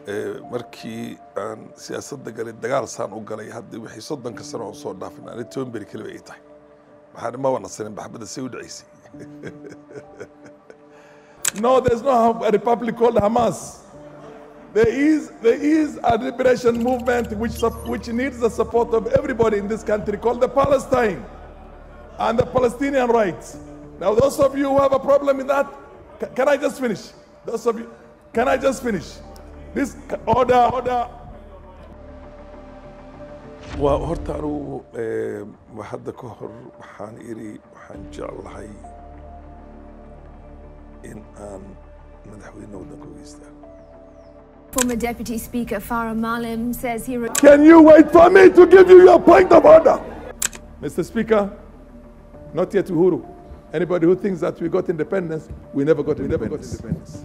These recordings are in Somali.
markii aan siyaasadda galay dagaal saan u galay haddii wixii 30 sano oo soo dhaafin aan Toonberi kaliya ay tahay waxaan ma wanaagsanin baxbada say u dhacaysay. No, there's no a republic called Hamas. There is a liberation movement which needs the support of everybody in this country called the Palestine and the Palestinian rights. Now, those of you who have a problem with that, can I just finish? Those of you, can I just finish? This order. وهرت أنا وحد كهر وحان إيري وحان جعلهاي إن أن مدحوين ودن كويستا. Former Deputy Speaker Farah Malim says he... Can you wait for me to give you your point of order? Mr. Speaker, not yet Uhuru. Anybody who thinks that we got independence, we never got independence.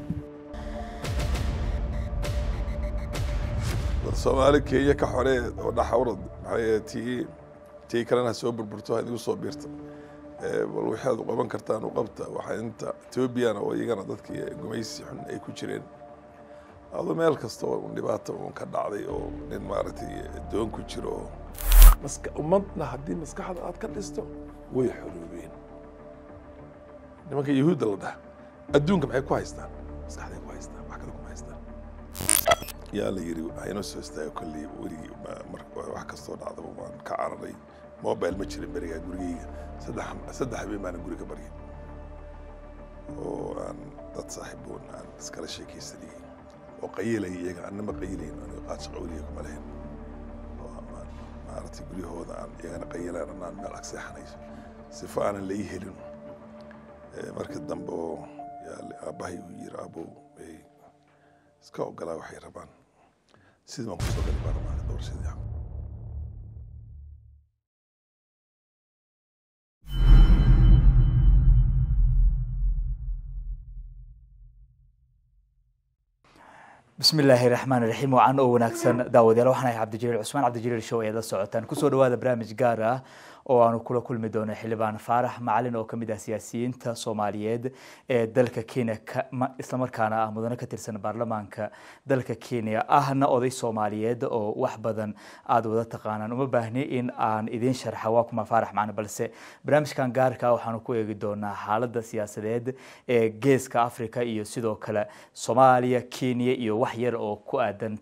Soomaali Kenya ka xorey oo dhaxawrad hay'ati tii kalena soo burburto hadii soo biirta wal waxaad u qaban kartaan u qabta waxa inta Ethiopia oo iyagana dadkii gumaysi xun ay ku jireen adoo meel kasta oo dhibaato ka dhacday oo nin maaragtay doon ku jiro ummadna hadii maskaxda aad ka dhisto way xoroobeen nimanka yahuudda la dhaha adduunka maxay ku haystaan maskaxday ku haystaan wax kale ku haystaan يا اللي يري هاي نص استاء كل وري واحد كستون هذا وان كعرضي موبايل مشري بريء جوري سدح بما أنا جوري كبري وأن تصاحبون أن سكر الشيء كيسري وقيله يجا أنا ما قيلين أنا قاتش قوليكم عليهم ما أردت جوري هو ذا يجا أنا قيله أنا بالعكس حنيش سفان اللي يهلون مركز دمبو يا اللي أباهي وير أبو سكوا قلا وحي ربان سيد ما كسر قلبنا ما دور سيد يا بسم الله الرحمن الرحيم وعن وناكسن داود يلا وحنا عبد الجليل عثمان عبد الجليل شو يدا سعوتان كسر دواء برامج جارة oo aanu kula kulmi doono xildhibaan Faarax Macalin oo kamid ah siyaasiyiinta Soomaaliyeed ee dalka Kenya isla markaana ah mudane ka tirsan baarlamaanka dalka Kenya ahna oday Soomaaliyeed oo wax badan aad wada taqaanaan uma baahni in aan idin sharxa waa kuma Faarax Macalin balse barnaamijkan gaarka ah waxaanu ku eegi doonaa xaaladda siyaasadeed ee geeska Afrika iyo sidoo kale Soomaaliya Kenya iyo wax yar oo ku aadan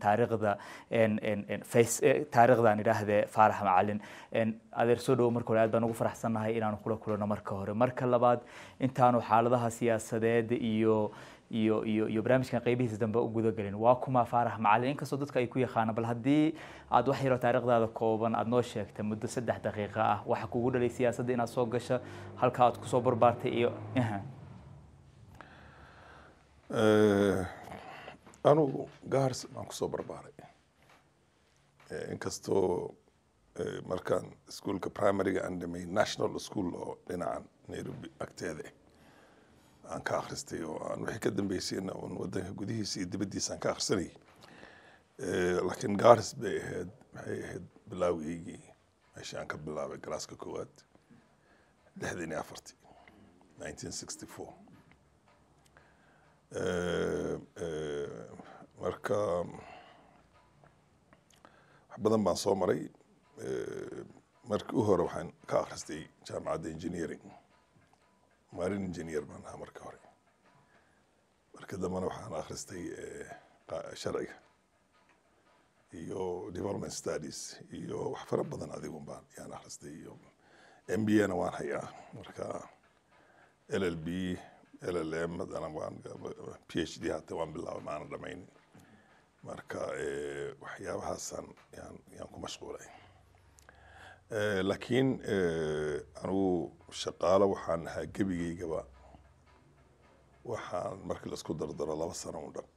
taariikhdan ilaahdee Faarax Macalin adeer soo dhow marka hore aad baan ugu faraxsanahay inaan kula kulano marka hore marka labaad intaanu xaaladaha siyaasadeed iyo barnaamijkan qaybihiisa dambe u guda galin waa kuma Faarax Macalin inkastoo dadka ay ku yaqaanaan bal haddii aad wax yar oo taariikhdaada kooban aad noo sheegtay muddo 3 daqiiqo ah waxa kugu dhalay siyaasadda inaad soo gasho halka aad ku soo barbaartay iyo anu gaars aan ku soo barbaaray inkastoo markaan iskuulka primary-ga aan dhamay national school oo dhinacan Nairobi agteeda aan ka akhristay oo aan wixii ka dambeysayna oo wadanka gudihiisa iyo dibaddiisa aan ka akhrisanay laakiin gaaris bay ahayd maxay ahayd bilowgii meeshii aan ka bilaabay galaaska koowaad 1964 marka wax badan baan soo maray markii u hore waxaan ka akhristay jaamacadda engineering marine engineer baan ahaa markii hore markii dambena waxaan akhristay sharciga iyo development studies iyo wax fara badan adigun baan yaan akhristay iyo MBA-na waan hayaa marka LLB LLM madana waan PhD hata waan bilaabay maana dhamayn marka waxyaabahaasaan yaan ku mashquulay laakiin anigu shaqaale waxaan ahaa gebigaygaba waxaan markii la isku dardaro 2 sano u dhan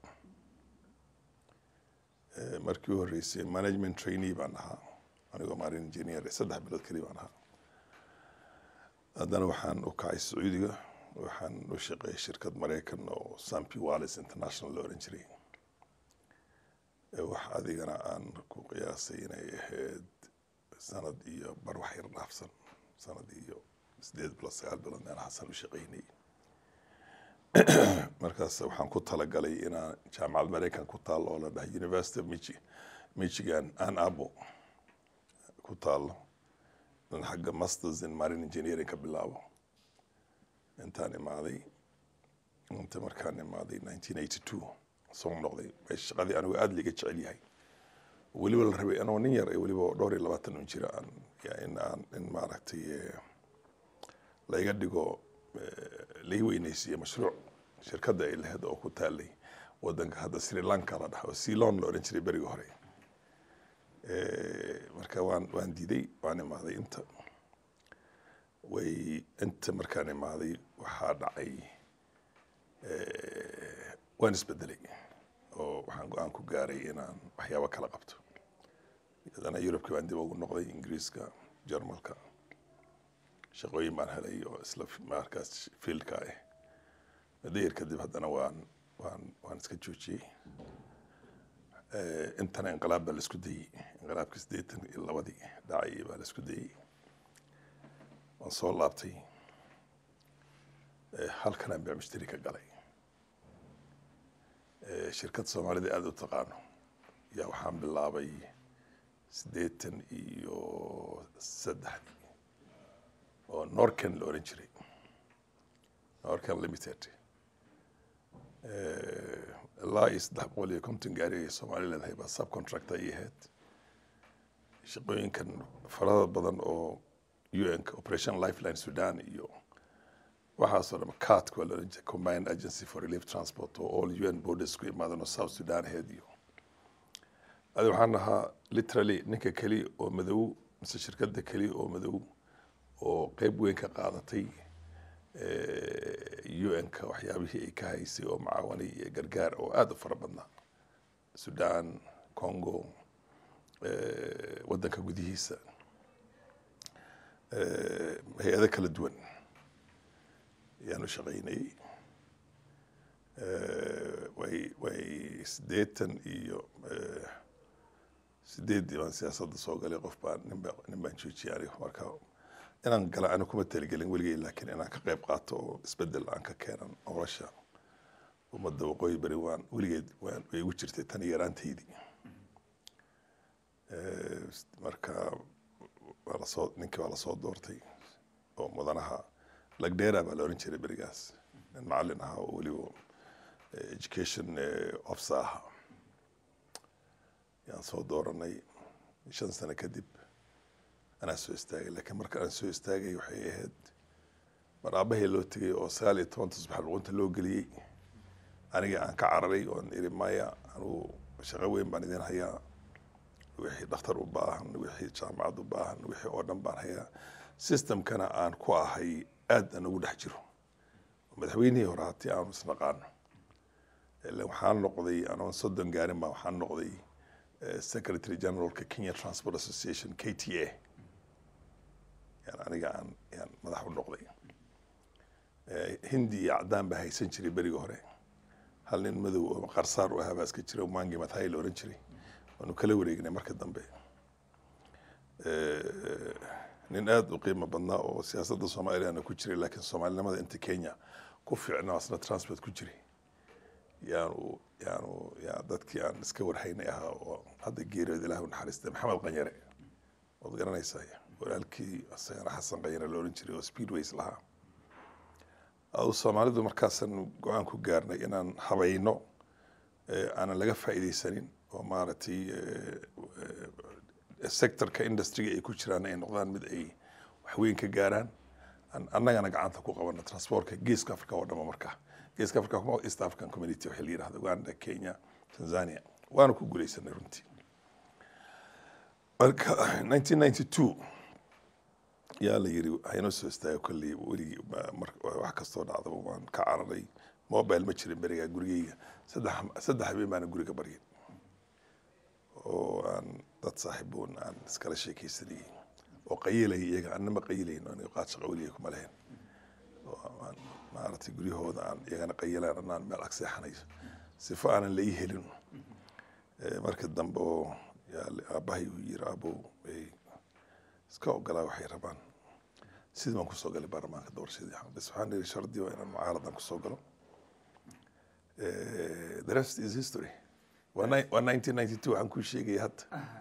markii u horreysay management trainee baan ahaa anigoo marine engineer 3 bilood kaliya baan ahaa haddana waxaan u kacay Sacuudiga waxaan u shaqeeyay shirkad Mareykan oo Sampi Wallis International loo oran jiray wax adigana aan ku qiyaasay inay ahayd sanad iyo bar wax yar dhaafsan sanad iyo 8 bilood 9 bilood aan xasan u shaqeynay markaas waxaan ku talagalay inaan jaamacad Mareykan ku taalo oo la dhahay University of Michigan Ann Arbor ku taalo xagga Masters in Marine Engineering ka bilaabo intaan imaaday inta markaan imaaday 1982 soo noqday shaqadii anigu aad liga jecel yahay weliba la rabay anoo nin yar weliba dhowr iyo 20 jira in maaragtay la iga dhigo la weynaysiiyay mashruuc shirkadda ay lahayd oo ku taalay wadanka hadda Sri Lanka la dhaho Ceylon la oran jiray bariga hore marka waan diiday waan imaaday inta markaan imaaday waxaa dhacay waan isbedelay oo waxaan go'aan ku gaaray inaan waxyaabo kala qabto iyadana Yurubka baan dib ugu noqday Ingiriiska Jarmalka shaqooyin baan helay oo isla markaas fieldka adeer kadib haddana waan iska joojiyey intana inqilaab baa la isku dayey inqilaabka 82 dhacay baa la isku dayey waan soo laabtay halkan aan baa mushtari ka galay shirkad Soomaalida aad u taqaano yaa waxaan bilaabay 83 oo Norken la oran jiray Norken Limited la isdaqbaliyo konton gaari Soomaaliland hayba subcontractor yahay shaqooyinkan farada badan oo UN Operation Lifeline Sudan iyo waxaasoo dhan CAT ku la oran jiray Combined Agency for Relief Transport oo all UN borders ku imaadaan South Sudan heediyo waxaan ahaa literally ninka kali oo madow mise shirkadda kali oo madow oo qayb weyn ka qaadatay UN-ka waxyaabihii ay ka haysay oo macaawani iyo gargaar oo aad u fara badnaa Sudan Congo wadanka gudihiisa hay'ado kala duwan yaanu shaqaynay way 8 baan siyaasadda soo galay qof baan nin baan joojiyay marka inaan gala anigu kuma talagelin weligay laakiin inaan ka qayb qaato oo isbedel aan ka keenan nolosha ummadda waqooyi bari waan weligeed way igu jirtay tan yaraantaydii marka ninkii waa la soo doortay oo mudanaha lagdheera baa la oran jiray berigaas nin macallin ahaa oo weliba education officer ahaa yaan soo dooranay 5 sano kadib anaa soo istaagay laakiin marka aan soo istaagay waxay ahayd mar aabbahay loo tegay oo 19 subax luqunta loo geliyey aniga aan ka cararay oon iri maya anigu shaqo weyn baan idin hayaa wixii dhakhtar u baahan wixii jaamacad u baahan wixii oo dhan baan hayaa systemkana aan ku ahay aad aan ugu dhex jiro madaxweynihii hore hatii aan isnaqaano waxaan noqday anoon 30 gaarin baa waxaan noqday Secretary General ka Kenya Transport Association KTA yani aniga aan madax u noqday hindi iyo cadaan baa haysan jiray beriga hore hal nin madow oo qarsaar u ahaa baa iska jiray Mangi Mathai la oran jiray waanu kala wareegnay marka dambe nin aad u qiimo badnaa oo siyaasadda Soomaaliya ku jiray laakiin Soomaalinimada inta Kenya ku fiicnaa asna transport ku jiray yaanu dadkii aan iska warhaynay ahaa oo hadda geeriyooda Ilaahay u naxariistay Maxamed Qanyare oo garanaysaa walaalkii asagana Xasan Qanyare la oran jiray oo Speedways lahaa Soomaalidu markaasan go'aan ku gaarnay inaan habayno aanan laga faa'iideysanin oo maaragtay sectorka industry ay ku jiraan ay noqdaan mid ay wax weyn ka gaaraan annagana gacanta ku qabano transportka Geeska Afrika oo dhan markaa Geeska Afrika kuma East African Community waxa la yiraahdo Uganda Kenya Tanzania waana ku guuleysanay runtii marka 1992 yaa la yiri hayno soo istaagay kulli warigi wax kastoo dhacdo waan ka cararay mobile ma jirin bariga gurigeyga saddex habeen baan guriga bariyay oo aan dad saaxiiboon aan iskala sheekaysanay oo qaylay iyaga annama qaylayno aniga qaad shaqo waliga kuma lahayn oo maaragtay guryahooda aan iyagana qaylaan aan meel agseexanayo sifo aanan la ii helin marka dambe oo aabahay uu yiri abo iska ogolaa waxay rabaan sidii baan ku soo galay baarlamaanka doorashadii bas waxaan yiri shardi waa inaan mucaaradan ku soo galo the rest is history. waa 1992 waxaan ku sheegay hadda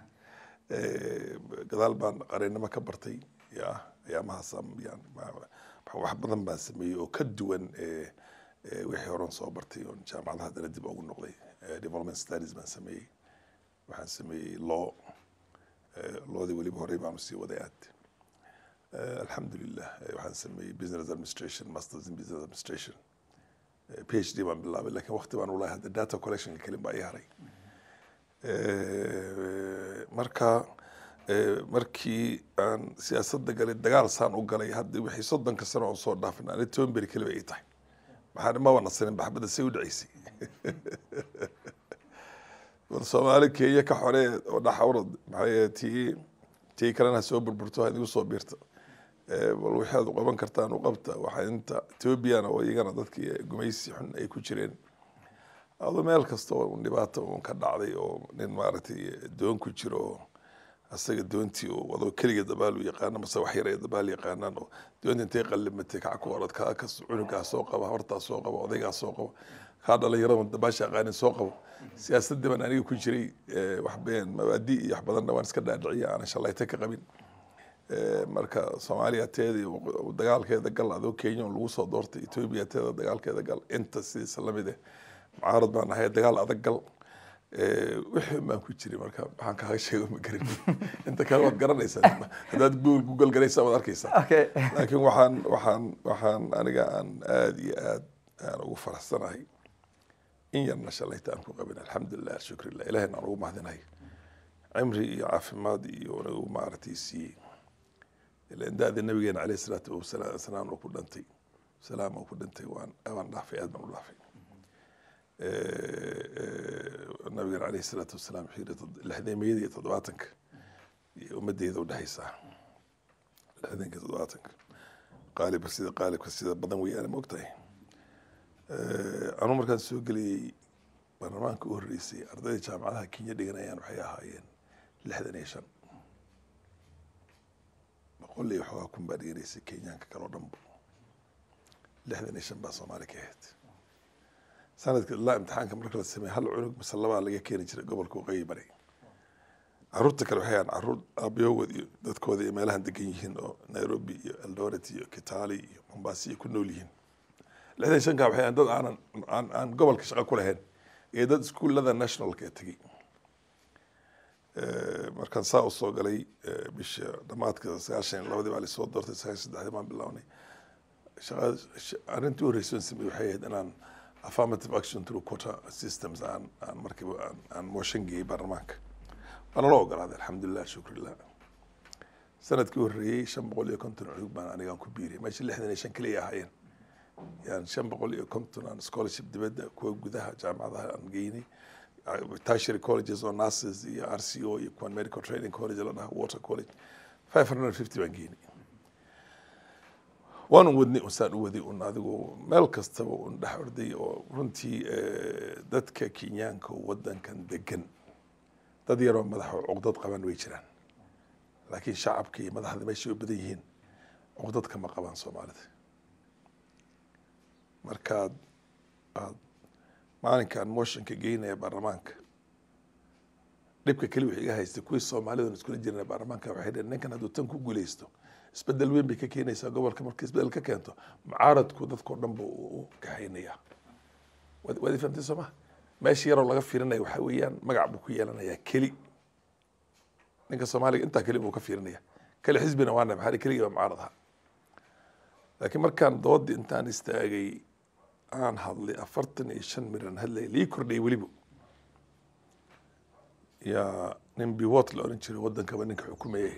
gadaal baan qareennimo ka bartay ayaamahaas wax badan baan sameeyey oo ka duwan wixii horan soo bartay oo jaamacadaha haddana dib ugu noqday. Development studies baan sameeyey, waxaan sameeyey lawdii weliba horey baanu sii waday aad. Alxamdulilah waxaan sameeyey business administration, masters in business administration, PhD baan bilaabay, laakiin waqti baan ulahay hadda data collection kelin baa ii haray. Markii aan siyaasadda galay dagaal saan u galay hadda wixii 30 sano oo soo dhaafin ani 10 beri kaliya ay tahay maxaa ma wana sanin baxbada say u dhacaysay war Soomaali Kenya ka xoree oo dhaxawrad maxay tii kalena soo burburto adigu soo biirta wal waxaad u qaban kartaan u qabta waxa inta Ethiopiana oo iyagana dadkii gumaysi xun ay ku jireen ado meel kasta oo dhibaato oo ka dhacday oo nin maaragtay doon ku jiro asaga doontii oo wado kaliya dabaal u yaqaan ama wax yar ee dabaal yaqaanaan oo doonta intay qallimatay ka ku orad ka cunuga soo qaba horta soo qaba odayga soo qaba ka dhalinyarada dabaasha qaanin soo qabo siyaasadda baan aniga ku jiray wax been mabaadi iyo wax badan waan iska dhaadhiciya aan shalayta ka qabin. Marka Soomaaliya teedii dagaalkeeda gal adoo Kenya lagu soo doortay Ethiopia teeda dagaalkeeda gal inta si salamide mucaarad baan ahay dagaal adag gal wixii ma ku jiray marka waxaan ka sheego ma garan inta kale waad garanaysaa hadaad Google garaysaa waad arkaysaa. Laakiin waxaan aniga aan aad iyo aad ugu faraxsanahay in yarna shalayta aan ku qabin alxamdulilah shukrillah ilaahayna ugu mahadinahay cimri iyo caafimaad iyo ugu maartiisi ila indaada nabigeena alayhi salaatu wasalaam oo ku dhantay salaam oo ku dhantay waan dhaafay aad baan u dhaafay. nabigeena alayhi salaatu wasalaam xiirad 600 todobaatanka iyo ummadeeda u dhaxaysa 600 todobaatanka qaalibka sida badan weeyaan ma ogtahay. Anu markaan soo galiyay barnaamijka u horeysay ardayda jaamacadaha Kenya dhiganayaan waxay ahaayeen 65 boqol iyo xogaa kun baa dhigaysay Kenyaanka kala dhanba 65 baa Soomaali ka ahayd. sanadka ilaa imtixaanka marka la sameeyay hal cunug mise laba laga keeni jiray gobolka Waqooyi Bari. Carruurta kale waxay carruur aabbahood iyo dadkooda iyo meelahan degan yihiin oo Nairobi iyo Eldoret iyo Kitale iyo Mombasa ku nool yihiin. 65 ka waxay dad aan gobolka shaqo ku lahayn ee dad iskuulada nationalka tagay. Markaan saa u soo galay bisha dhamaadka 92 baa la soo doortay 93 baan bilownay shaqada arintii horeysay sameeyay waxay ahayd inaan affirmative action through quota systems aan markiiba aan motion gay barnaamijka ana loo ogolaaday alxamdulilah shukrillah. sanadkii horeeyay 550 cunug baan aniga ku biiray meeshii 65 kaliya ahaayeen يعني 550 aan scholarship dibadda kuwa gudaha jaamacadaha aan geynay tertiary colleges oo nurses iyo RCO iyo kuwa medical training college la dhaho water college 550 baan geynay. waan wadnay usaan u waday adigu meel kastaba u dhax orday oo runtii dadka Kenyaanka wadankan degan dad yar oo madax uqdad qaban way jiraan laakiin shacabkii madaxda meesha u badan yihiin uqdad kama qaban Soomaalida. markaad maalinkan motionka geynaya baarlamaanka dhibka kali wixii iga haystay kuwii Soomaalida isku jirnay baarlamaanka waxay dhaheen ninkan hadduu tan ku guuleysto isbedel weyn bay ka keenaysaa gobolka markii isbedel ka keento mucaaradku dadkoo dhan buu u kaxaynaya. waad fahamtay Soomaa meeshii yaroo laga fiirinayo waxa weeyaan magac buu ku yeelanayaa keli ninka Soomaaliga intaa keli buu ka fiirinaya kali xisbina waana maxaa kaliya mucaaradaha. laakiin markaan doodii intaan istaagay aan hadlay 45 miran hadlay lii kordhay weliba yaa nin biwot la oran jiray wadankaba ninka xukumayay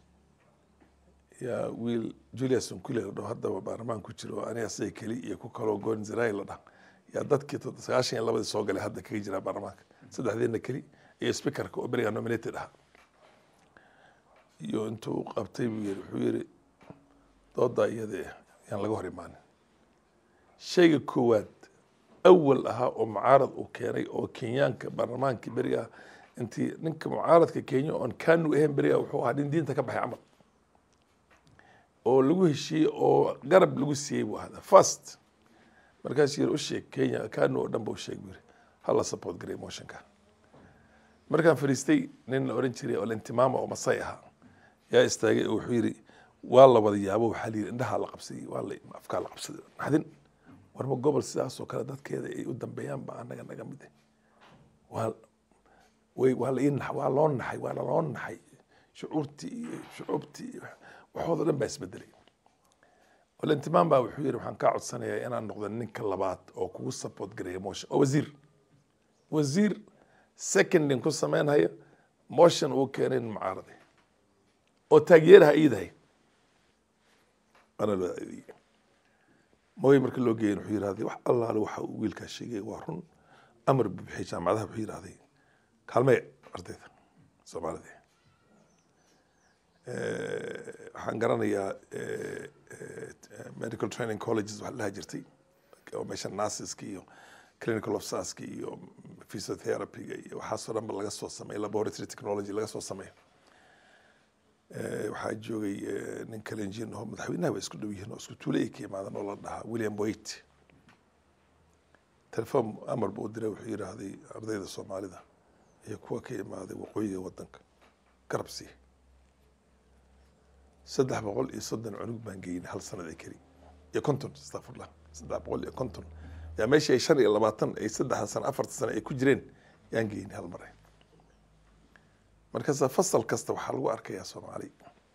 yaa wiil Julius Nkule la dhaho hadda baarlamaan ku jiro aniga say kali iyo ku kalo Gonzalez la dhaho yaa dadkii 92 soo galay hadda kaga jira baarlamaanka saddexdeena kali iyo speakerka oo bariga nominated ah iyo intuu qabtay wuxuu yiri dooda iyada yaan laga hor imaanin. shayga koowaad awal ahaa oo mucaarad uu keenay oo Kenyaanka baarlamaanka bariga intii ninka mucaaradka Kenya oo kaanu ahayn bariga wuxuu ahaa diinta ka baxay amal oo lagu heshiiyay oo garab lagu siiyay buu ahaa first markaas yiri u sheeg Kenya kaanu oo dhan buu sheegay hala support garay motionka markaan fariistay nin oran jiray oo intimaama oo Masai ah yaa istaagay oo wuxuu yiri waa la wada yaabo waxa la yiri indhaha la qabsaday waa la afka la qabsaday hadin war ma gobol sidaas oo kale dadkeeda ay u dambeeyaan ba anaga naga mid waa la in waa loo naxay shucuubtii waxooda dhan baa isbedelay والانتمام بقى وحير وحن قاعد سنة أنا نقدر نكلبات أو كوس سبورت جري موشن أو وزير سكند إن كوس سمان هي موشن أو كارين معارضة أو تغييرها إيده أنا لا ما يمرك اللي جاي وحير هذه وح الله لو حويل كشيء وارون أمر بحجة مع ذا وحير هذه كلمة أرديت سبحان الله حنقرنا يا medical training colleges وحلها جرتي أو مشان ناسسكي أو clinical officers أو physiotherapy وحصل من لقى صوت سمي laboratory technology لقى صوت سمي وحاجوي نكلنجين هم مدحوينها ويسكتوا هنا ويسكتوا ليكي مع ذا والله ده ويليام بويت تلفون أمر بودرة وحيرة هذه أرضية الصومالي ده هي كوكي مع ذا وقوية ودنك كربسي صدح بقول يصدن عنق بانجين هل سنة ذكري يا كنتم استغفر الله صدح بقول يا كنتم يا ماشي يا شري الله باطن أي صدح سنة أفرت سنة أي كجرين يانجين هالمرة مركز فصل كست وحل وأرك يا صومالي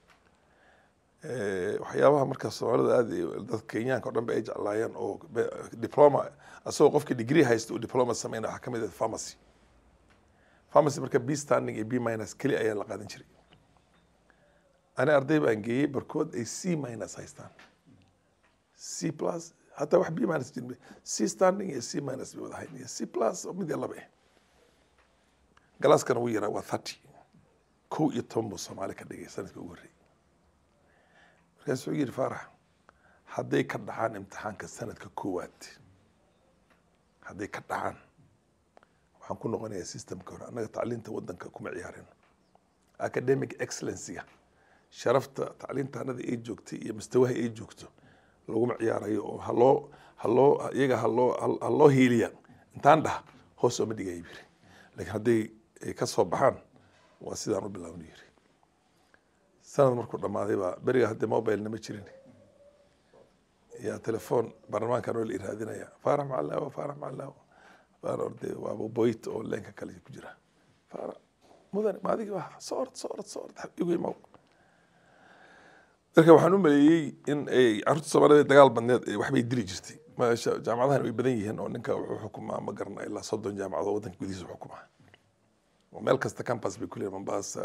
وحياها مركز صومالي هذه كينيان كنا بيجي علىان أو دبلومة أسوق قفك ديجري هايست ودبلومة سمينا حكمية فارماسي مركز بي ستاندينج بي ماينس كلي أيام لقادن شري أنا أرضي بانجي بركود أي سي ماينس هايستان سي بلس حتى واحد بي ماينس جنبي سي ستاندينج سي ماينس بيوضع هاي سي بلس ومدي الله بيه جلاس كان ويرا وثاتي كو يتم الصومالي كدقي سنة كوري كان سوير فرح حدي كدحان امتحان كسنة ككوات حدي كدحان وحنكون غنية سيستم كورا أنا تعلمت ودن ككم عيارين academic excellence شرفت تعليمت أنا ذي جوكتي مستواه جوكتو لو معيار أيوه هلو يجا هلو هيليا أنت عنده هو سو مدي جايبير لكن هدي كسر بحان وسيدنا رب الله ونيري سنة مركور لما هذي بقى برجع هدي موبايل نمشيرني يا تلفون برنامج كانوا اللي هذينا يا فارم مع الله فارم أردي وأبو بويت أو لينك كله كجرا فارم مدن ما هذيك واحد صورت يقول موقع dadka waxaan u maleeyay in ay carruurta Soomaaliyeed dagaal badneed ay waxbay diri jirtay ma jaamacadahan way badan yihiin oo ninka wuxuu xukumaa ma garanay ilaa 30 jaamacadood wadanka gudihiisa xukumaa oo meel kasta campus bay ku leeyihiin Mombasa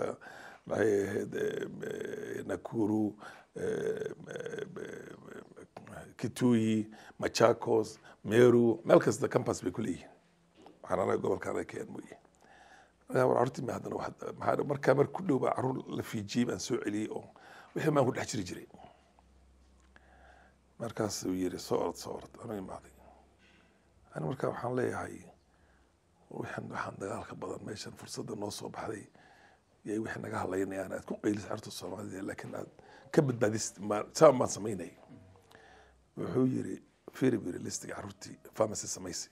Nakuru Kitui Machakos Meru meel kasta campus bay ku leeyihiin waxaan anaga gobolka ay keen mooyee carruurtii ma hadana waxa markaa ku dhow baa carruur la fiijiyay aan soo celiyay oo wixii ma ku dhex jiray markaas uu yiri soorad anay maaday ana markaa waxaan leeyahay waxaan dagaalka badan meeshan fursada noo soo baxday yay wixii naga hadlaynayaan aad ku qeylis carruurta Soomaaliyeed laakiin aad ka badbaadis ma sameynay wuxuu yiri fiiri listiga carruurtii pharmacy samaysay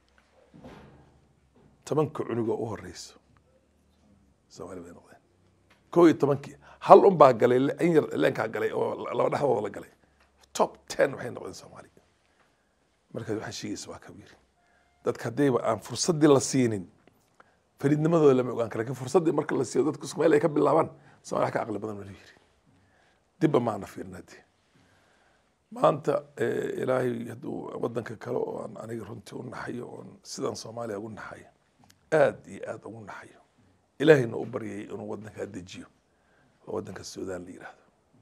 10 cunuga u horeyso Soomaaliyeed noqdeen 11 hal baa galay in yar leenka galay oo laba dhaxdooda la galay top 10 waxay noqdeen Soomaali markaas waxa sheegaysa waa kabiir dadka hadayba aan fursadii la siinin fariidnimadooda lama ogaan karo fursadii marka la siiyo dadku Soomaali ay ka bilaabaan Soomaali ka aqal badan wali yiri dib ma ana fiirnadi maanta ilaahay haduu wadanka kale oo aan aniga runtii u naxayo oo sidan Soomaaliya ugu naxayo aad ugu naxayo ilaahayna u baryay inuu wadanka dejiyo ودنك السودان اللي يراه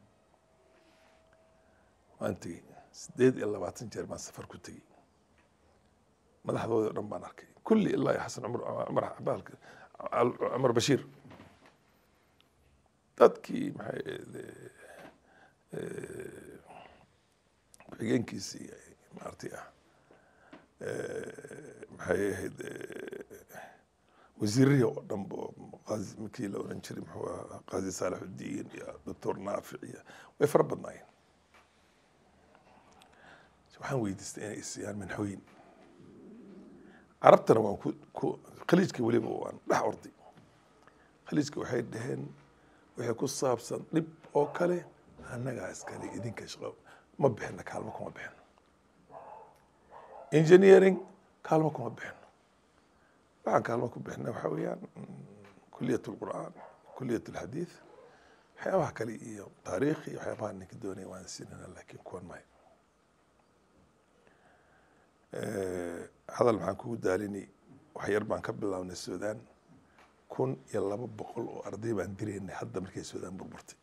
وأنت سديد إلا باتن جير ما سفر كنتي ما لحظة رمضان أركي كل الله يحسن عمر بالك عمر بشير تدكي محي بحجين كيسي مارتيا محي وزيري ودنبو قاضي مكيل ورنشري هو قاضي صالح الدين يا دكتور نافع يا ويفرب الناين waxaan weydiistay inay isiyaan minxooyin carabtana waan khaliijka weliba waan dhex orday khaliijka waxay dhaheen wixii ku saabsan dhib oo kale annagaa iskale idinka shaqo ma bixina kaalmo kuma bixino engineering kaalmo kuma bixino waxaan kaalmo ku bixina waxaa weeyaan kuliyat alqur'aan kuliyat alxadiid waxyaabaha kale iyo taariikh iyo waxyaabaha ninka doonaya waan siinana laakiin kuwan maayo hadal maxaan kugu daalinay wax yar baan ka bilownay suudaan 1,200 oo arday baan diraynay hadda markay suudaan burburtay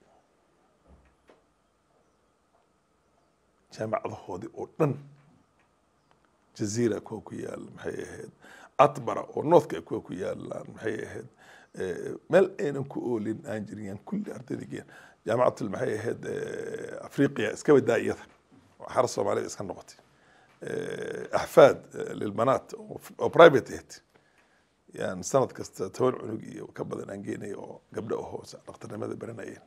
jaamacadahoodii oo dhan jaziira kuwa ku yaal maxay ahayd atbara oo northka kuwa ku yaalaan maxay ahayd meel aynan ku oolin aan jirin kulli ardayda geen jaamacatul maxay ahayd afriqiya iska wadaa iyada xar Soomaaliya iska noqotay أحفاد للبنات أو برايفت إهت يعني سنة كست تون عنقية وكبد أنجيني أو قبل أهو نقطة ماذا برناين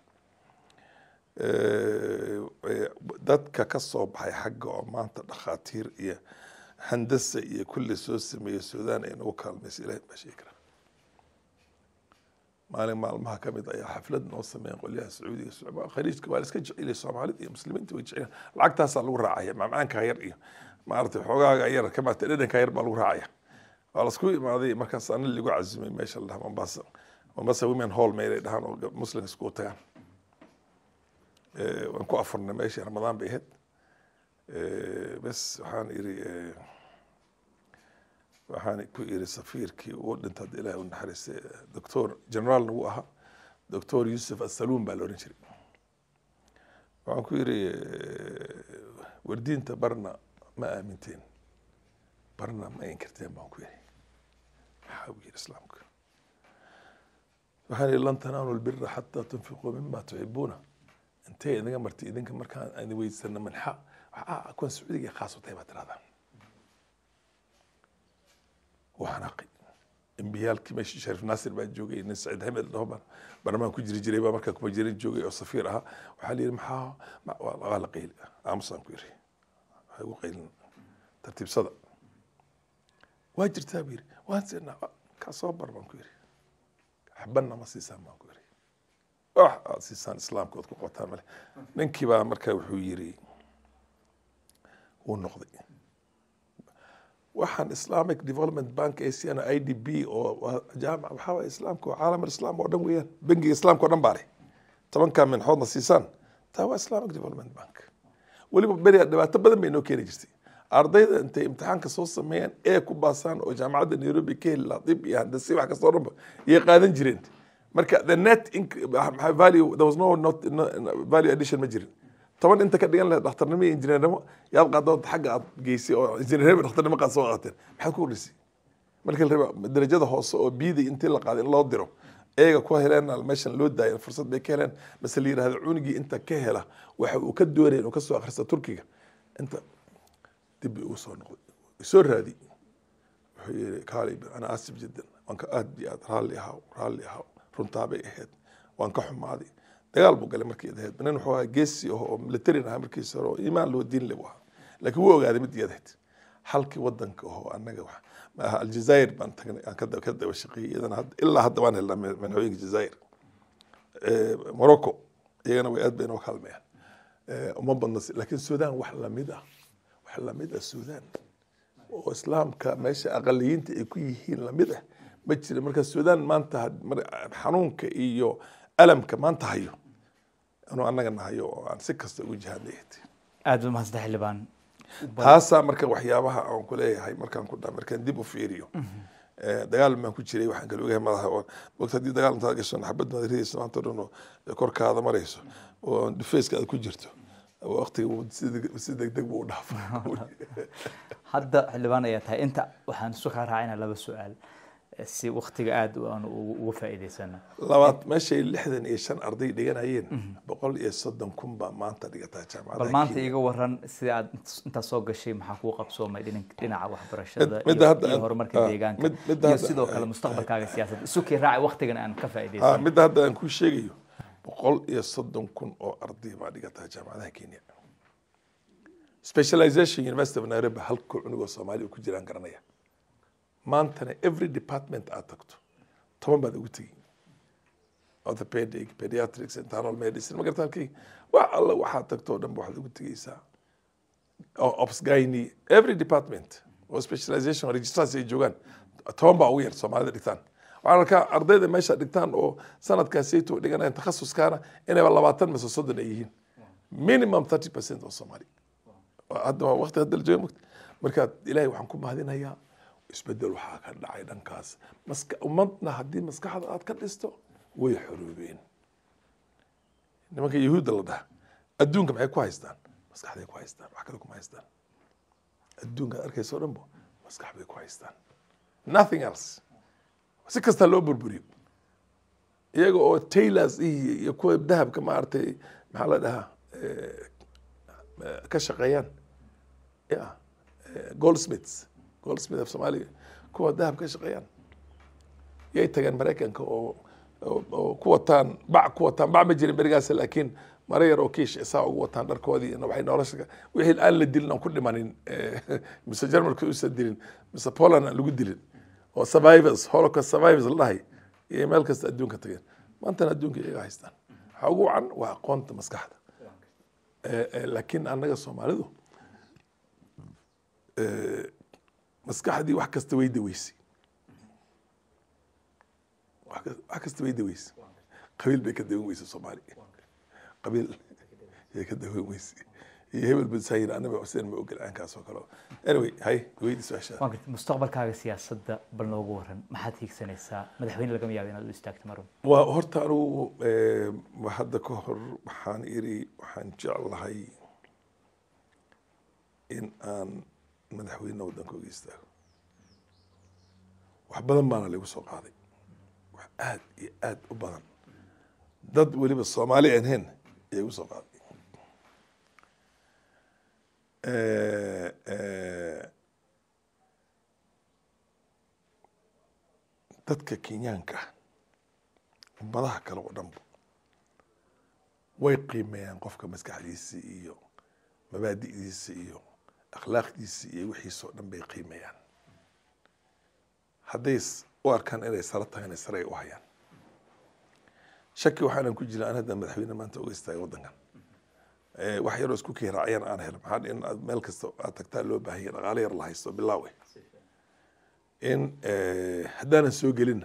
دات كقصة بحي حق عمان تدخاتير إيه هندسة إيه كل سوس من السودان إنه وكال مسيرة مشاكل ما كمد أي حفلة نوصل من يقول لها سعودي خليج كبار اسكج إلى الصومالي مسلمين توجعين العقد هسه لو راعية مع معان كاير إيه ما أعرف حقوقها غير كما تقولين كاير بالو راعية على سكوي ما ذي مركز أنا اللي قاعد عزمي ما شاء الله منبسط ومن هول ما يريد هان مسلم سكوتان ونكو أفرنا ماشي رمضان بيهد بس وحان إيري وحان كو إيري سفير كي ودنت هاد إله ونحرس دكتور جنرال نوها دكتور يوسف السلوم بالورنشري وحان كو إيري وردين تبرنا ما آمنتين برنا ما ينكرتين بانكو إيري حاوي إسلامك وحان لن تنالوا البر حتى تنفقوا مما تحبونه انتهي إذا مرتي إذا كان مركان أنا ويسنا من حق أكون سعودية خاصة طيبة هذا وحناقي إنبيالك ماشي شريف ناصر بعد جوجي نسعد حمد اللهم برنامج كجري جريبة مركا كبجري جوجي أو صفيرها وحالي محا غال قيل أمصان كيري هو قيل ترتيب صدق واجر تابير وانسينا كصبر من كيري حبنا ما سيسان ما كيري سيسان إسلام كود قوتان مله ننكي بقى مركا وحويري والنقضي وحن إسلامك ديفلوبمنت بانك أي سي أنا أي دي بي أو جامعة بحاول إسلامك وعالم الإسلام ودم ويان بنجي إسلامك ودم باري طبعا كان من حوضنا سيسان توا إسلامك ديفلوبمنت بانك واللي بدي دبعت بدل بينو كيري جستي أرضي أنت امتحانك صوص ميان إيه كوباسان أو جامعة نيروبي كيل لطيب هندسي وحكي صورب يقادن جرين مركا the net value there was no value addition ما جرين طبعا انت كدغان له دكتورنمي انجينيرنمو يا قادود حق جيسي او انجينير دكتورنمو قاد سو قاتين maxaa ku dhisi marka la rabo darajada hoose oo biidi intii la qaaday in loo diro eega ku heleen meeshan loo daayay fursad bay ka heleen bas la yiraahdo cunigi inta ka hela waxa uu ka doonay inuu ka soo akhristo Turkiga inta dib uu soo noqday soo raadi wuxuu yiri kaalib ana asib jiddan wanka aad bi aad raalli ahaa runtaa bay ahayd waan ka xumaaday dagaal buu galay markii ahayd banan wuxuu ahaa geesi oo military ah markii soo iimaan loo diin leh laakiin wuu ogaaday mid yadeed halkii wadanka oo annaga wax ma Aljazair baan tagnay aan ka daba shaqeeyay hadda ilaa hadda waan helnaa manhooyinka Aljazair Morocco iyagana way aad bay inoo kaalmayaan uma badna laakiin Suudaan wax la mid ah Suudaan oo islaamka meesha aqaliyiinta ay ku yihiin la mid ah ma jiro marka Suudaan maanta xanuunka iyo alamka maanta hayo inuu annaga nahayo aan si kasta ugu jihaadeeyay aad ma hasda xilbaan taasa marka waxyaabaha aan ku leeyahay markaan dib u fiiriyo dagaal ma ku jiray waxaan kale ogahay madaxa oo waqti dagaal inta gasho xabad madariis maanta dhanoo korkaada marayso oo defense aad ku jirto waqtiga si degdeg buu dhaafay hadda xilbaan ayaa tahay inta waxaan soo ka raacayna laba su'aal si waqtiga aad aan ugu faa'iideysana labaad meeshay 65 arday dhiganayeen 130 kun baa maanta dhigataa jaamacadda bal maanta iga waran sida aad inta soo gashay maxaa ku qabsoomay dhinaca waxbarashada iyo horumarka deegaanka iyo sidoo kale mustaqbalkaaga siyaasadda isu kii raaci waqtigan aan ka faa'iideysana mid hadda aan ku sheegayo 130 kun oo arday baa dhigataa jaamacadaha Kenya specialization university of Nairobi halku cunugoo Soomaali ku jiraan garanaya maantana every department aad tagto 10 baad ugu tagi orthopedic pediatrics internal medicine ma gartaan wax alla waxaad tagto dhan waxaad ugu tagaysaa ops gynae every department oo specialization registrars ay joogaan 10 baa ugu yar Soomaalida dhigtaan waxaan arkaa ardayda meesha dhigtaan oo sanadkaasayto dhiganayaan takhasuskaana inay 20 mise 30 ay yihiin minimum 30% oo Soomaali hadda waqti hadda la joogo marka ilaahay waxaan ku mahadinayaa isbedel waxaa ka dhacay dhankaas ummadna haddii maskaxda aad ka dhisto way xoroobeen nimanka yahuudda la dhaha adduunka maxay ku haystaan maskaxday ku haystaan wax kale kuma haystaan adduunka arkayso dhan bo maskax bay ku haystaan nothing else si kasta loo burburiyo iyaga oo tailors iyo kuwa dahabka maartay maxaa la dhahaa ka shaqeeyaan goldsmith of Soomaaliya kuwa dahab ka shaqeeyaan yay tagaan Mareykanka oo ku wataan bac ma jirin berigaas laakiin mara yar oo kiish isaa ugu wataan dharkoodii waxay nolosha wixii aan la dilin ku dhimanin mise Jarmalka u sadilin mise Poland aan lagu dilin oo survivors holocaust survivors la dhahay iyo meel kasta adduunka tageen maanta adduunka iyaga haystaan waxa ugu wacan waa aqoonta maskaxda laakiin annaga Soomaalidu maskaxdii wax kasta way daweysay wax kasta way daweysay qabiil bay ka daweyn weysay Soomaali qabiil bay ka daweyn weysay iyo hebel badsaayir anaga Xuseen ma ogol aankaas oo kale anyway hay weydi su'aasha mustaqbalkaaga siyaasadda bal noogu waran maxaad hiigsanaysaa madaxweyne laga yaabo inaad u istaagto marun waa horta anigu hadda ka hor waxaan jeclahay in aan madaxweyne waddanka uga istaago wax badan baana lagu soo qaaday wax aad iyo aad u badan dad weliba Soomaali aan ahayn ayaa ugu soo qaaday dadka Kenyaanka ummadaha kale oo dhanba way qiimeeyaan qofka maskaxdiisa iyo mabaadi'diisa iyo akhlaaqdiisa iyo wixiisa oo dhan bay qiimeeyaan hadday u arkaan inay sare tahay inay sare u hayaan shaki waxaanan ku jiraa aan hadda madaxweyne maanta uga istaagay waddankan wax yaroo isku kiiraacayaan aan helo maxaa in aad meel kasta aad tagtaa loo baahan yahay dhaqaale yar la haysto bilaawe in haddaanan soo gelinna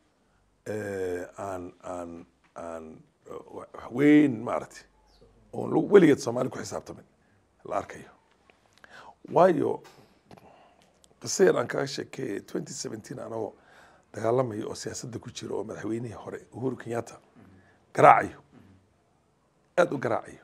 aan weyn maaragtay oon weligeed Soomaali ku xisaabtamin la arkayo waayo qisa yar aan kaga sheekeeyay 2017 anagoo dagaalamayo oo siyaasadda ku jira oo madaxweynihii hore Uhuru Kenyatta garaacayo aad u garaacayo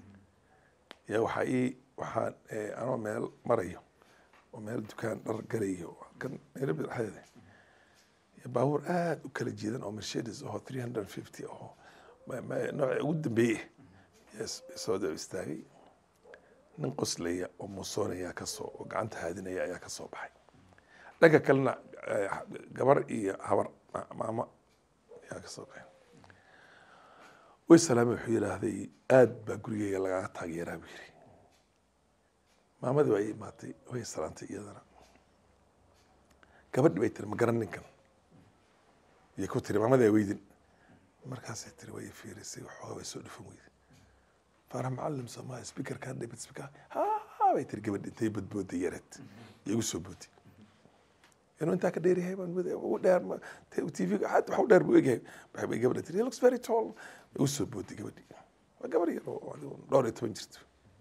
waxaan anoo meel marayo oo meel dukaan dhar galayo kan Nairobi dhexdeeda baabuur aad u kala jeedan oo Mercedes oo 350 oo nooca ugu dambeeyay soo istaagay nin qoslaya oo musoonaya ka soo oo gacanta haadinaya ayaa ka soo baxay dhanka kalena gabar iyo habar maama ayaa ka soo baxay way salaamay wuxuu yiraahday aad baa gurigeyga laga taageeraa buu yiri maamadii way imaatay way salaantay iyadana gabadhi bay tiri ma garan ninkan iyo ku tiri maamadii ay weydin markaasay tiri way fiirisay waxoogaa way soo dhufan weyday فأنا معلم سماه سبيكر كان ديفيد سبيكر ها بيتر قبل انتي بدبودي يرت يقصوا بودي انه انت كديري هاي ودار تي في حتى حو دار بوجه بحب قبل تري لوكس فيري تول يقصوا بودي قبل دوري تونجرت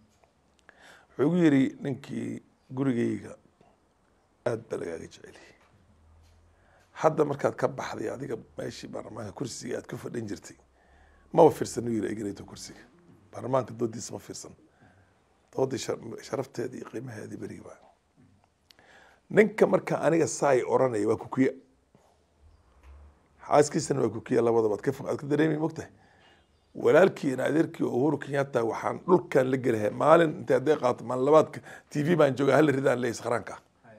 ويري ننكي غوريغيغا aad balagaaga jeceli hadda markaad ka baxday adiga meeshii baarlamaanka kursiga aad ku fadhin jirtay ma fiirsan inuu eegayto kursiga baarlamaanka doodiisa ma fiirsan doodii sharafteedii iyo qiimaheedii beriga ninka marka aniga saay oranay waa kukiya xaaskiisana waa kukiya labadaba aad ka dareemi mogtahay walaalkii in adeerkii Uhuru Kenyatta waxaan dhulkan la gelahay maalin inta adeeg qaato maalin labaadka TV baan joogaa hal ridaan leeys qaranka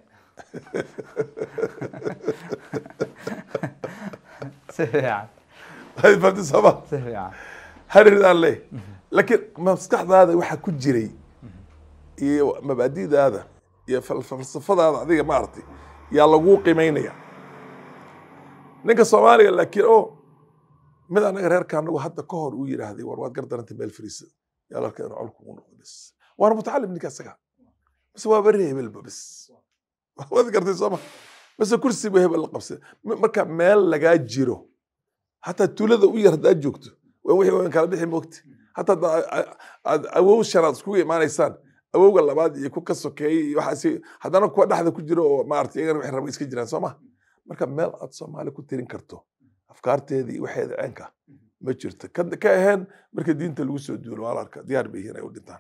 سريعا هاي فهمت سبا سريعا هل ridaan leey laakiin maskaxdaada waxa ku jiray iyo mabaadi'daada iyo falsafadaada adiga maaragtay yaa laguu qiimaynaya ninka soomaaliga laakiin mid anaga reerka anagu hadda ka hor uu yidhaahday war waad gardaranta meel fariisa yaa la arkaa inuu col kugu noqdo bas waana mutacalim ninka isaga bas waa bari hebelba bas waad gartay sooma bas kursi buu hebel la qabsay marka meel lagaa jiro hataa tuulada u yar haddaad joogto waa wixii waan kala bixi moogta hataa aad awow shanaad iskugu imaanaysaan awowga labaad iyo ku ka sokeeyey iyo waxaasi haddana kuwa dhexda ku jiro oo maaragtay iyagana waxay rabo iska jiraan sooma marka meel aad soomaali ku tirin karto afkaarteedii waxeeda ceenka ma jirto ka ahayn marka diinta lagu soo duulo waa la arkaa diyaar bay yihiin ay u dhintaan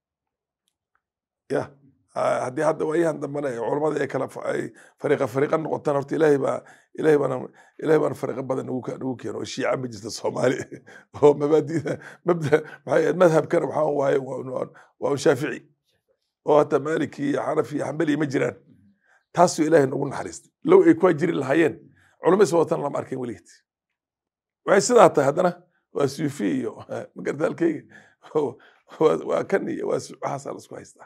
ya haddii hadda waayahan dambana culamada ay kala fariiqa noqotaan horta ilaahay baana fariiqo badan nagu keeno oo shiica ma jirta soomaali oo mabaadida madhabkana waxaa waaye waa shaafici oo hataa maaliki iyo xanafi iyo xambali ma jiraan taasuu ilaahay nagu naxariistay low ay kuwa jiri lahaayeen culamo is watan lama arkin weligeed waxay sidaa tahay haddana waa suufi iyo magarta halkayga waa kan iyo waxaasaa la isku haystaa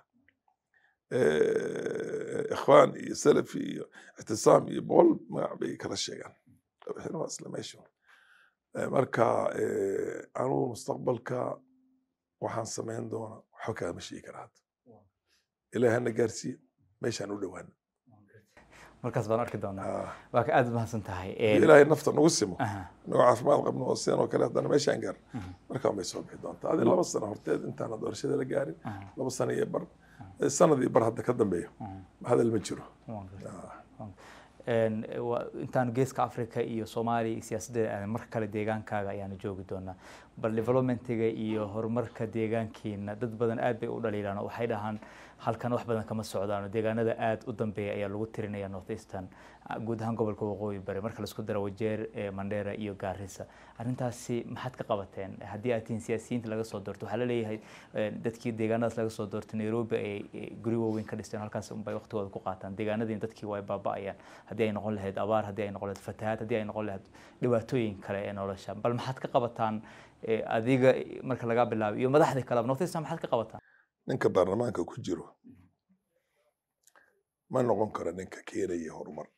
ikhwaan iyo salafi iyo ictisaam iyo boqol magac bay kala sheegaan waa isla meesha marka anugu mustaqbalka waxaan samayn doona waxba kaama sheegi karaa hadda ilaahay hana gaarsiiye meeshaan u dhowaana markaas baan arki doonaa waa ka aad mahadsan tahay ilaahay nafta nagu simo nagu caafimaad qabno oo sidan oo kale haddana meeshaan gaar markaa may soo bixi doontaa adi 2 sano horteed intaana doorashada la gaarin 2 sano iyo bar sanadii bar hadda ka dambeeyo hadal ma jiro intaan geeska Afrika iyo Soomaaliya siyaasadda mar kale deegaankaaga ayaan joogi doonaa bal developmentiga iyo horumarka deegaankiina dad badan aad bay u dhaliilaan waxay dhahaan halkan wax badan kama socdaan deegaanada aad u dambeeya ayaa lagu tirinaya North Eastern guud ahaan gobolka Waqooyi Bari marka la isku daro Wajeer Mandera iyo Garissa arintaasi maxaad ka qabateen haddii aad tiin siyaasiyiinta laga soo doorto waxa la leeyahay dadkii deegaanadaas laga soo doortay Nairobi ay guri waaweyn ka dhisteen halkaas bay waqtigooda ku qaataan deegaanadii dadkii way baaba'ayaan haddii ay noqon lahayd abaar haddii ay noqon lahayd fatahaad haddii ay noqon lahayd dhibaatooyin kale ee nolosha bal maxaad ka qabataan adiga marka laga bilaabo iyo madaxda kale North Eastern maxaad ka qabataan ninka baarlamaanka ku jiro ma noqon karo ninka keenaya horumar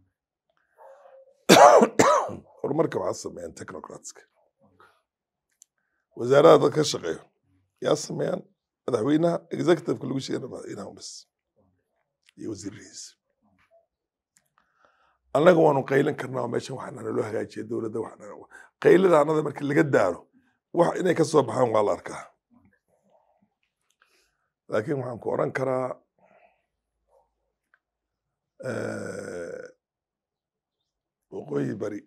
horumarka waxaa sameeyaan technocratska wasaarada dadka ka shaqeeyo yaa sameeyaan madaxweynaha executive-ka lagu sheegana madaxweynaha bas iyo wasiiradiisa annaga waanu qaylan karnaa meeshan waxaana naloo hagaajiya dowladda qaylada anada marka laga daaro wax inay ka soo baxaan waa la arkaa laakiin waxaan ku oran karaa waqooyi bari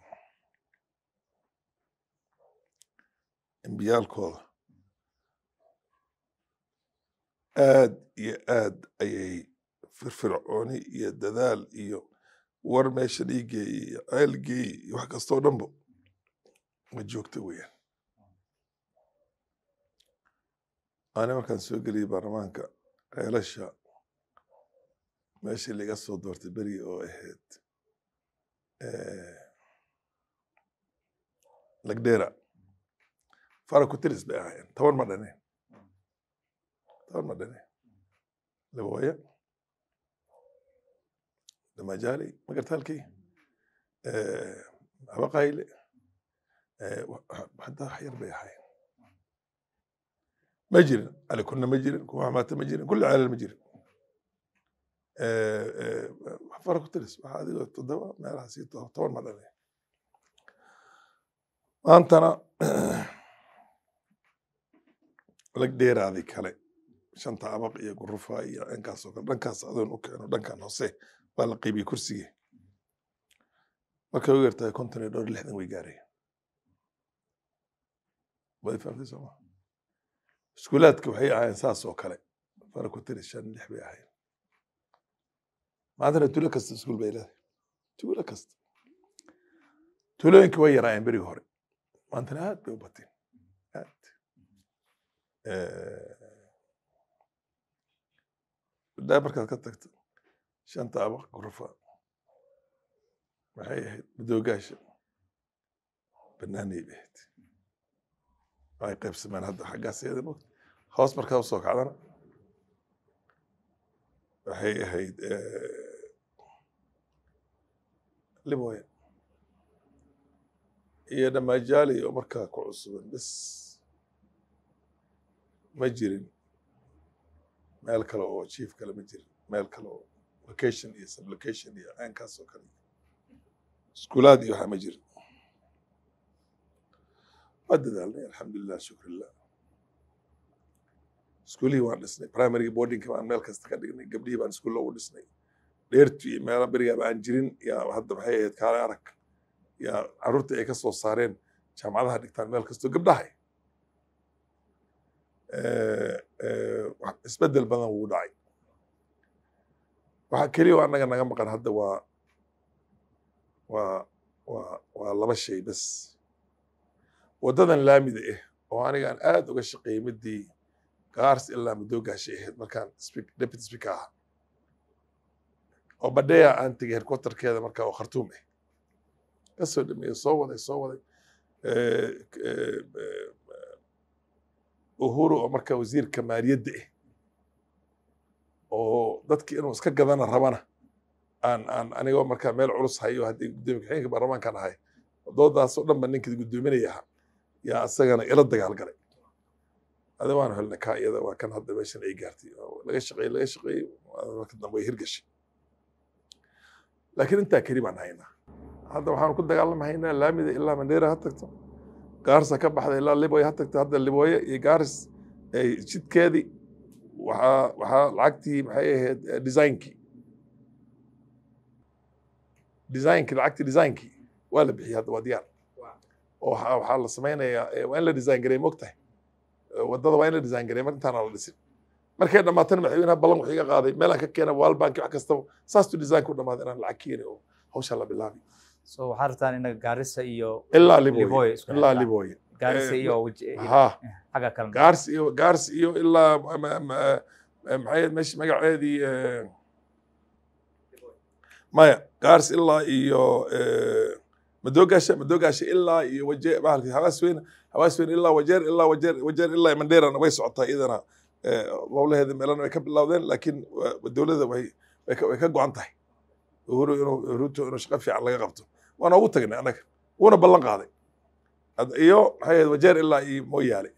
embiyaalkooda aad iyo aad ayay firfircooni iyo dadaal iyo war meesha dhiigeey iyo ceelgeey iyo wax kastoo dhanba ma joogta weeyaan ani markaan soo geliyay baarlamaanka ceelasha meeshii laga soo doortay berigi oo ahayd lagdheera faraku-tiris bay ahaayeen 10 ma dhaneen 10 ma dhaneen Labooya Damajali magarta halkii Abaqayle hadda xayir bay ahaayeen ma jirin ali kunna ma jirin kuwa maanta ma jirin kulli caalal ma jirin faraku-tiris waxaa adigo 7 meelahaas 10 ma dhaneen maantana lagdheeraadii kale 5 abaq iyo gurufa iyo dhankaas oo kale dhankaas adoon u keeno dhankan hoose waa la qaybiyey kursigii markay u yartahay 50 way gaareen way fahamtay sooma iskuulaadka waxay ahaayeen saas oo kale faraku-tiris 5-6 bay ahaayeen maantana tuulo kasta iskuul bay leedahay tuulo kasta tuulooyinka way yaraayeen berigi hore maantana aad bay u bateen aad daa markaad ka tagto 5 abaq gurufa waxay ahayd madoogaasha banaanay bay ahayd waxay qaybsameen hadda xaggaas iyada moogta hoos markaa usoo kacdana waxay ahayd Liboya iyo Damajaali oo markaa ku cusuban bas ma jirin meel kale oo chief kale ma jirin meel kale oo location iyo sublocation iyo aankaas oo kale iskuulaad iyo waxa ma jirin waa dadaalnay alxamdulilah shukrillah iskuulihii waan dhisnay primary boardingka baan meel kasta ka dhignay gabdhihii baan iskuulla ugu dhisnay dheertu iyo meela berigaaba aan jirin yaa hadda maxay ahayd kaale arag yaa carruurtii ay ka soo saareen jaamacadaha dhigtaan meel kastoo gabdhahay isbeddel badan wuu dhacay waxaa keliya oo annaga naga maqan hadda waa laba shay bas waddadan laamida ah oo aniga aan aad uga shaqeeyey midii gaars ilaa Madoogaashay ahayd markaan deputy speaker ahaa oo Badheya aan tegey headquarterkeeda markaa oo Khartoum ah ka soo dhameeyey soo waday Uhuru oo markaa wasiirka maaliyadda ah oo dadkii inuu iska gadana rabana aan anigoo markaa meel culus hayo haddii gudoomiye ku-xigeenka baarlamaankan ahay doodaas oo dhan ba ninkii gudoominaya ahaa yaa isagana ila dagaalgalay هذا وانا هلنا كايدا وكان هذا باش نعي قارتي لا شقي marka dambe way hirgashay laakiin inta kari baan haynaa hadda waxaan ku dagaalamahaynaa laamida ilaa Mandheera ha tagto gaarsa ka baxday ilaa Liboya ha tagto hadda Liboya iyo gaars ay jidkeedii waxa lacagtii maxay ahayd designki waa la bixiyay hadda waa diyaar oo waxa la sameeynaya waa in la design gareey mogtahay wadada waa in la design gareey intaan la dhisin markay dhamaatana madaxweynaha ballan wuxuu iga qaaday meel aan ka keenay World Bank wax kasta saastu design ku dhamaad inaan lacag keenay oo hawsha la bilaabi so waxaa rabtaan in Garissa iyo ilaa Liboya Garissa iyo xaga kale gaars iyo ilaa maxay meesh magaceedii maya gaars ilaa iyo Madoogaashay ilaa iyo waje bahalki hawaasweyn ilaa wajeer ilaa Mandheera way socotaa idana howlaheeda meelana way ka bilowdeen laakiin dowladda way ka go'an tahay Ruto inuu shaqo fiican laga qabto waana ugu tagnay anaga wuuna ballan qaaday iyo maxay ahayd wajeer ilaa iyo Mooyaale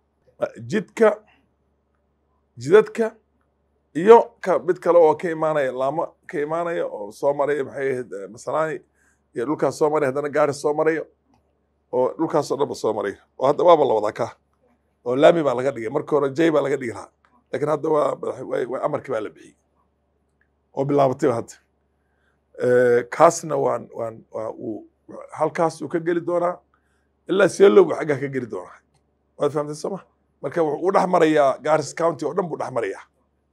jidadka iyo mid kale oo ka imaanaya laamo ka imaanaya oo soo maraya maxay ahayd Masalaani iyo dhulkaas soo maray haddana Gaaris soo marayo oo dhulkaasoo dhanba soo marayo oo hadda waaba la wadaa ka oo laami baa laga dhigay marka hore jay baa laga dhigi lahaa laakiin hadda waa amarkii baa la bixiyey oo bilaabatay hadda kaasna halkaas uu ka geli doonaa ilaa Sielo buu xaggaa ka geli doonaa waad fahamtay soo ma marka wuxuu u dhex marayaa Gaaris County oo dhan buu dhex marayaa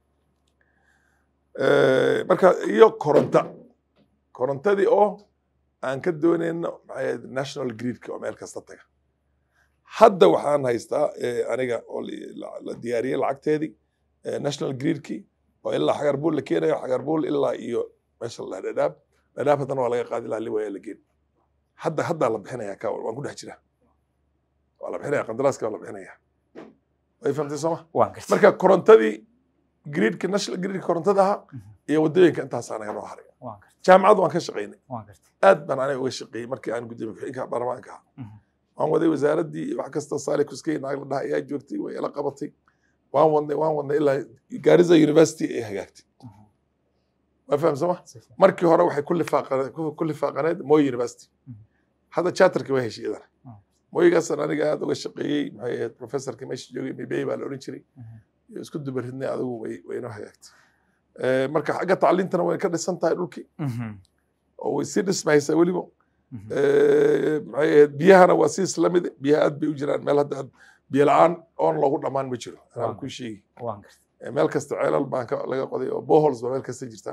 marka iyo korontadii oo aan ka doonayno national grid-ka oo meel kasta taga hadda waxaan haystaa aniga oo la diyaariyey lacagteedii national grid-kii oo ilaa Xagarbuul la keenayo Xagarbuul ilaa iyo meesha la Dhadhaab haddana waa laga qaadi ilaa Liboya la geen hadda la bixinayaa ka waan ku dhex jiraa waa la bixinayaa qandaraaska waa la bixinayaa way fahamtay soo ma marka korontadii grid-ka national grid-ka korontada ahaa iyo waddooyinka intaas anaga noo haray jaamacad waan ka shaqeynay aad baan aniga uga shaqeeyey markii aan gudoomiye ku-xigeenka baarlamaanka ahaa waan waday wasaaradii wax kasta Saale Kuskey naag la dhahay ayaa joogtay way ila qabatay waan wadnay ilaa Garissa University ay hagaagtay ma fahamsan ma markii hore waxay ku lifaaqaneed Moi University hadda charterkii way heshay idana Moigaas aniga aad uga shaqeeyey maxay ahayd professorkii meesha joogay Mibey baa la oran jiray isku dubaridnay adigu way inoo hagaagtay marka xagga tacliintana way ka dhisan tahay dhulkii oo way sii dhismaysaa weliba maxay ahayd biyahana waa sii isla mid biyaha aad bay u jiraan meel hadda biyo la-aan oon loogu dhammaan ma jiro anaan ku sheegi meel kasta ceelal baan laga qoday oo boholes baa meel kasta jirtaa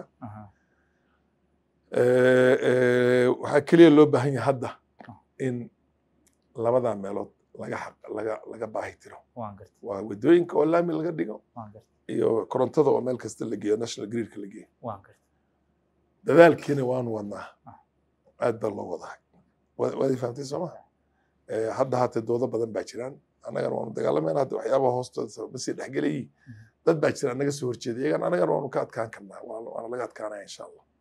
waxaa keliya loo baahan yahay hadda in labadaa meelood laga baahi tiro waa wadooyinka oo laami laga dhigo iyo korontada oo meel kasta la geeyo national grid-ka la geeyo dadaalkiina waanu wadnaa aad baa loo wadahay waad fahamtay soo ma hadda haatee doodo badan baa jiraan annagana waanu dagaalamayna hadda waxyaabaha hoostooda ma sii dhexgelayi dad baa jira naga soo horjeeda iyagana anagana waanu ka adkaan karnaa waana laga adkaanaya insha allah